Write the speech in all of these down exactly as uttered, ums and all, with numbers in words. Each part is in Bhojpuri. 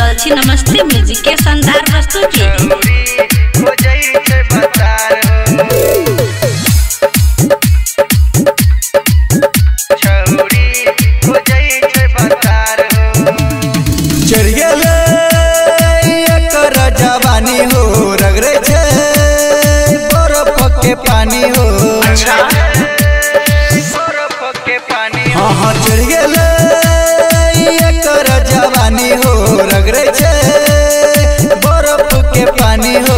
रहल छी नमस्ते म्यूजिक के शानदार प्रस्तुति। चढ़ गेले एकर जवानी हो रगड़े छे बर्फ के पानी हो। अच्छा बर्फ के पानी हाँ हाँ चढ़ गेले एकर जवानी हो रगड़े छे बर्फ के पानी हो।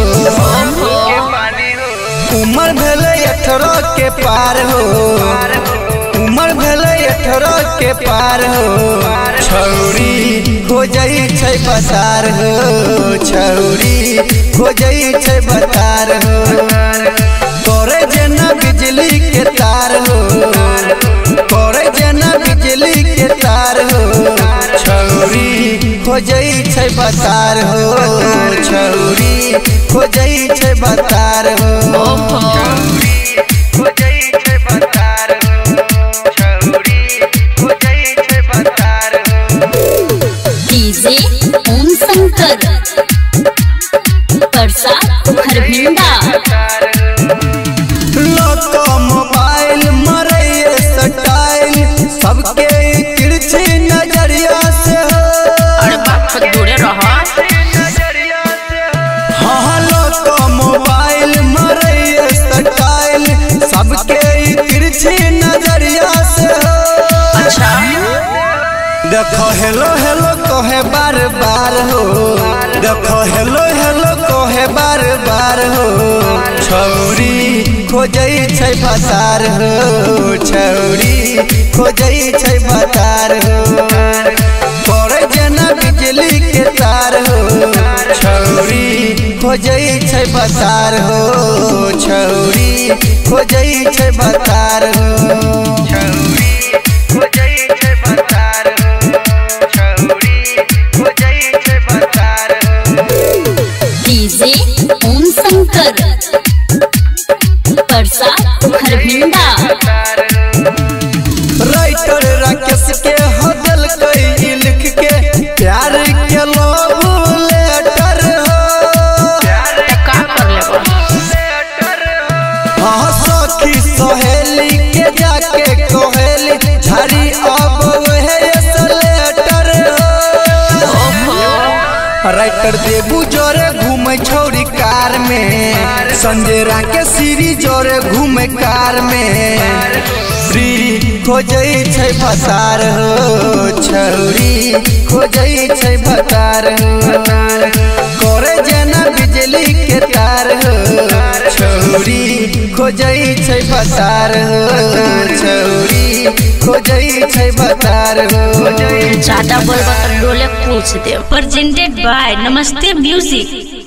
उम्र भेले अठारह के पार हो उम्र भेले अठारह के पार हो। छौरी खोजई छै बतार हो छौरी खोजई छै बतार हो। करे जेना बिजली के तार हो करे जेना बिजली के तार हो। छौरी खोजई छै बतार हो छौरी खोजई छै बतार हो। डीजे ओम शंकर परसा हरभिंडा। लोको मोबाइल मरे स्टाइल सबके तिरछी नजरिया से हो। अरे बाप दूरे रहो। हाँ लोको मोबाइल मरे स्टाइल सबके तिरछी नजरिया से हो। अच्छा देखो हेलो हेलो कहे बार बार हो देखो हेलो हेलो कहे बार बार हो। छौरी खोजई छै बतार हो छौरी खोजई छै बतार हो। करे जेना बिजली के तार हो छौरी खोजई छै बतार हो छौरी खोजई छै बतार हो। डीजे ओम शंकर परसा हरभिंडा। राइटर राकेश के हदल कई लिख के प्यार के लव लेटर हो। का कर लेबो हाँ सखी सहेली के जाके कहेली झाड़ी अब वह लेटर हो। राइटर देबू जोरे घूमे छौरी कार में संजय राकेश सीरी जोरे घूमे कार में। फ्री खोजई छै भतार हो छौरी खोजई छै भतार हो। करे जेना बिजली के तार हो छौरी खोजई छै भतार हो छौरी खोजई छै भतार हो। ज्यादा बोलबा तो डोले पूछ दे। Presented by Namaste music.